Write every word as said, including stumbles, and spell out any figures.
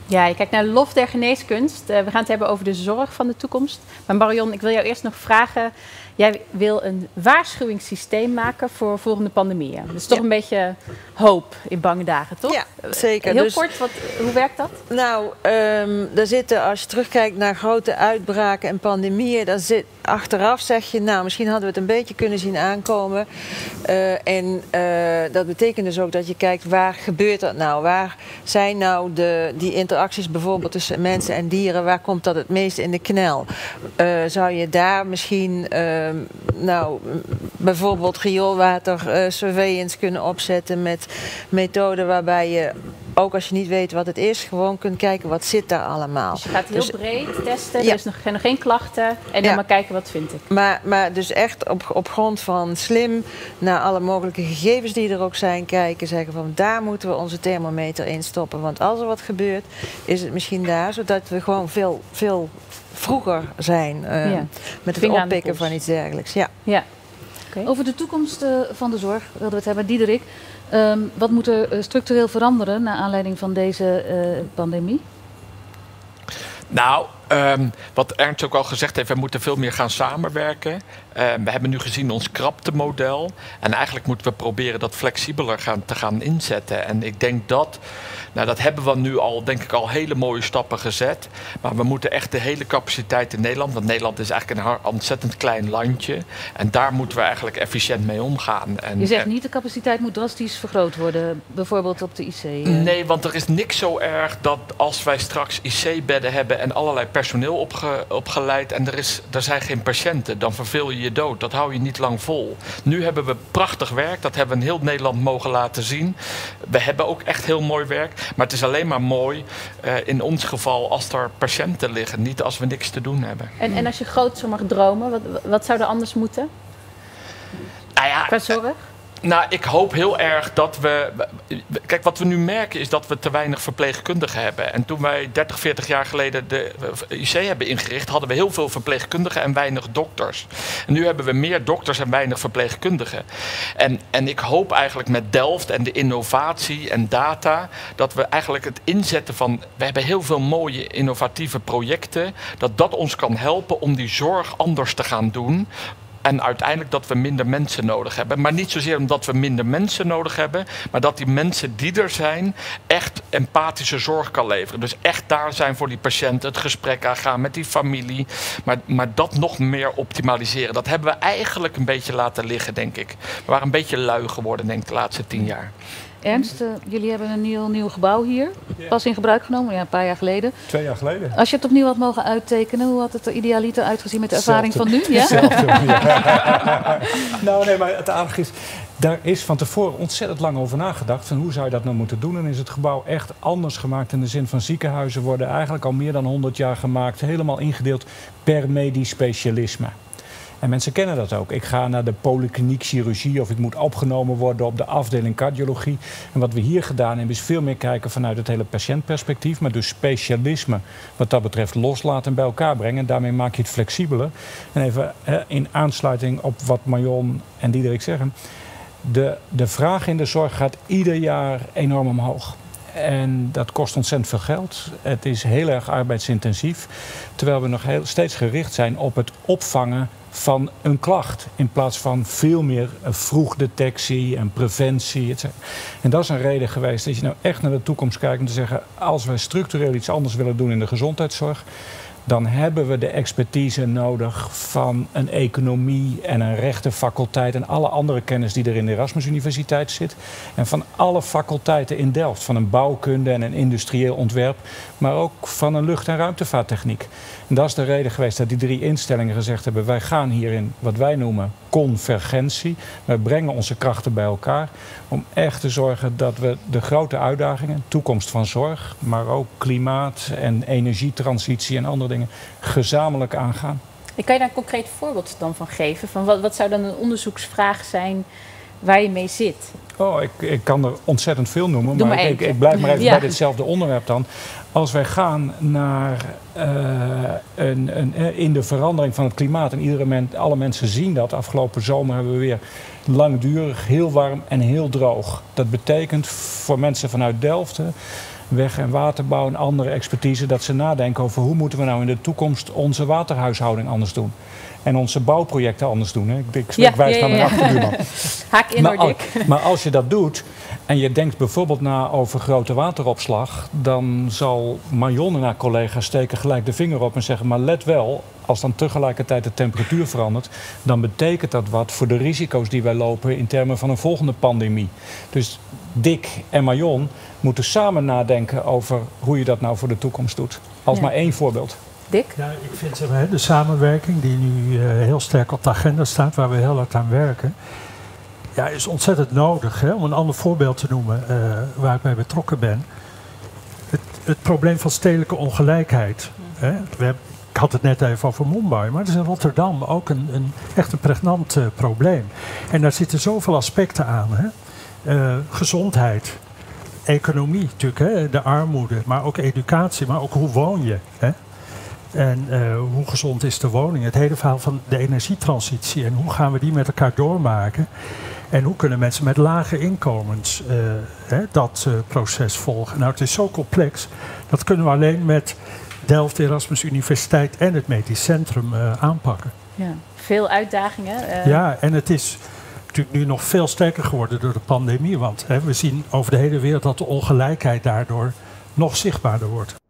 Ja, je kijkt naar Lof der Geneeskunst. Uh, we gaan het hebben over de zorg van de toekomst. Maar Marion, ik wil jou eerst nog vragen. Jij wil een waarschuwingssysteem maken voor volgende pandemieën. Dat is toch ja. een beetje hoop in bange dagen, toch? Ja, zeker. Heel dus, kort, wat, hoe werkt dat? Nou, um, daar zitten, als je terugkijkt naar grote uitbraken en pandemieën, dan zit, achteraf zeg je, nou, misschien hadden we het een beetje kunnen zien aankomen. Uh, en uh, dat betekent dus ook dat je kijkt, waar gebeurt dat nou? Waar zijn nou de, die interacties bijvoorbeeld tussen mensen en dieren, waar komt dat het meest in de knel? Uh, zou je daar misschien... Uh, nou, bijvoorbeeld rioolwater uh, surveillance kunnen opzetten met methoden waarbij je, ook als je niet weet wat het is, gewoon kunt kijken wat zit daar allemaal. Dus je gaat heel dus, breed testen, ja. er is nog, zijn nog geen klachten en dan ja. maar kijken wat vind ik. Maar, maar dus echt op, op grond van slim naar alle mogelijke gegevens die er ook zijn kijken, zeggen van daar moeten we onze thermometer in stoppen. Want als er wat gebeurt, is het misschien daar, zodat we gewoon veel, veel vroeger zijn uh, ja. met het oppikken van iets dergelijks. Ja. Ja. Okay. Over de toekomst uh, van de zorg wilden we het hebben. Diederik, um, wat moet er uh, structureel veranderen naar aanleiding van deze uh, pandemie? Nou, um, wat Ernst ook al gezegd heeft, we moeten veel meer gaan samenwerken. Uh, we hebben nu gezien ons kraptemodel. En eigenlijk moeten we proberen dat flexibeler gaan, te gaan inzetten. En ik denk dat, nou dat hebben we nu al, denk ik al hele mooie stappen gezet. Maar we moeten echt de hele capaciteit in Nederland, want Nederland is eigenlijk een ontzettend klein landje. En daar moeten we eigenlijk efficiënt mee omgaan. En, Je zegt niet de capaciteit moet drastisch vergroot worden, bijvoorbeeld op de I C? Uh... Nee, want er is niks zo erg dat als wij straks I C-bedden hebben en allerlei personeel opge, opgeleid en er, is, er zijn geen patiënten, dan verveel je je dood. Dat hou je niet lang vol. Nu hebben we prachtig werk, dat hebben we in heel Nederland mogen laten zien. We hebben ook echt heel mooi werk, maar het is alleen maar mooi uh, in ons geval als er patiënten liggen, niet als we niks te doen hebben. En, en als je groot zou mag dromen, wat, wat zou er anders moeten? Nou ja, qua zorg? Nou, ik hoop heel erg dat we... Kijk, wat we nu merken is dat we te weinig verpleegkundigen hebben. En toen wij dertig, veertig jaar geleden de I C hebben ingericht, hadden we heel veel verpleegkundigen en weinig dokters. En nu hebben we meer dokters en weinig verpleegkundigen. En, en ik hoop eigenlijk met Delft en de innovatie en data, dat we eigenlijk het inzetten van... We hebben heel veel mooie innovatieve projecten, dat dat ons kan helpen om die zorg anders te gaan doen. En uiteindelijk dat we minder mensen nodig hebben. Maar niet zozeer omdat we minder mensen nodig hebben, maar dat die mensen die er zijn echt empathische zorg kan leveren. Dus echt daar zijn voor die patiënt, het gesprek aangaan met die familie. Maar, maar dat nog meer optimaliseren. Dat hebben we eigenlijk een beetje laten liggen, denk ik. We waren een beetje lui geworden, denk ik, de laatste tien jaar. Ernst, uh, jullie hebben een nieuw, nieuw gebouw hier. Ja. Pas in gebruik genomen, ja, een paar jaar geleden. Twee jaar geleden. Als je het opnieuw had mogen uittekenen, hoe had het er idealiter uitgezien met de ervaring van nu? Ja? Ja. Nou, nee, maar het aardige is, daar is van tevoren ontzettend lang over nagedacht. Van hoe zou je dat nou moeten doen? En is het gebouw echt anders gemaakt in de zin van ziekenhuizen worden eigenlijk al meer dan honderd jaar gemaakt. Helemaal ingedeeld per medisch specialisme. En mensen kennen dat ook. Ik ga naar de polykliniek chirurgie of ik moet opgenomen worden op de afdeling cardiologie. En wat we hier gedaan hebben is veel meer kijken vanuit het hele patiëntperspectief. Maar dus specialisme wat dat betreft loslaten en bij elkaar brengen. En daarmee maak je het flexibeler. En even in aansluiting op wat Marion en Diederik zeggen. De, de vraag in de zorg gaat ieder jaar enorm omhoog. En dat kost ontzettend veel geld. Het is heel erg arbeidsintensief. Terwijl we nog heel, steeds gericht zijn op het opvangen van een klacht. In plaats van veel meer vroegdetectie en preventie. Et cetera. En dat is een reden geweest dat je nou echt naar de toekomst kijkt. Om te zeggen, als wij structureel iets anders willen doen in de gezondheidszorg, dan hebben we de expertise nodig van een economie en een rechtenfaculteit en alle andere kennis die er in de Erasmus Universiteit zit. En van alle faculteiten in Delft, van een bouwkunde en een industrieel ontwerp, maar ook van een lucht- en ruimtevaarttechniek. En dat is de reden geweest dat die drie instellingen gezegd hebben, wij gaan hierin wat wij noemen convergentie. Wij brengen onze krachten bij elkaar om echt te zorgen dat we de grote uitdagingen, toekomst van zorg, maar ook klimaat en energietransitie en andere dingen, gezamenlijk aangaan. Kan je daar een concreet voorbeeld dan van geven? Van wat, wat zou dan een onderzoeksvraag zijn waar je mee zit? Oh, ik, ik kan er ontzettend veel noemen, Doe maar, maar ik, ik blijf maar even ja. bij ditzelfde onderwerp dan. Als wij gaan naar uh, een, een, in de verandering van het klimaat, en iedere men, alle mensen zien dat, afgelopen zomer hebben we weer langdurig, heel warm en heel droog. Dat betekent voor mensen vanuit Delft weg- en waterbouw en andere expertise, dat ze nadenken over hoe moeten we nou in de toekomst onze waterhuishouding anders doen. En onze bouwprojecten anders doen. Hè. Ik, ik, Ja, ik wijs ja, naar ja, mijn ja. achterbuurman. Haak in Maar, hoor, al- Dick. maar als je dat doet en je denkt bijvoorbeeld na over grote wateropslag, dan zal Marion en haar collega's steken gelijk de vinger op en zeggen, maar let wel, als dan tegelijkertijd de temperatuur verandert, dan betekent dat wat voor de risico's die wij lopen in termen van een volgende pandemie. Dus Dick en Marion moeten samen nadenken over hoe je dat nou voor de toekomst doet. Als Ja. maar één voorbeeld. Dick? Ja, ik vind zeg maar, de samenwerking die nu uh, heel sterk op de agenda staat, waar we heel hard aan werken, ja, is ontzettend nodig. Hè? Om een ander voorbeeld te noemen uh, waar ik bij betrokken ben. Het, het probleem van stedelijke ongelijkheid. Hè? We hebben, ik had het net even over Mumbai, maar het is in Rotterdam ook een, een, echt een pregnant uh, probleem. En daar zitten zoveel aspecten aan. Hè? Uh, gezondheid, economie natuurlijk, hè? De armoede, maar ook educatie, maar ook hoe woon je. Hè? En uh, hoe gezond is de woning? Het hele verhaal van de energietransitie en hoe gaan we die met elkaar doormaken? En hoe kunnen mensen met lage inkomens uh, hè, dat uh, proces volgen? Nou, het is zo complex. Dat kunnen we alleen met Delft, Erasmus Universiteit en het Medisch Centrum uh, aanpakken. Ja. Veel uitdagingen. Uh, Ja, en het is natuurlijk nu nog veel sterker geworden door de pandemie. Want hè, we zien over de hele wereld dat de ongelijkheid daardoor nog zichtbaarder wordt.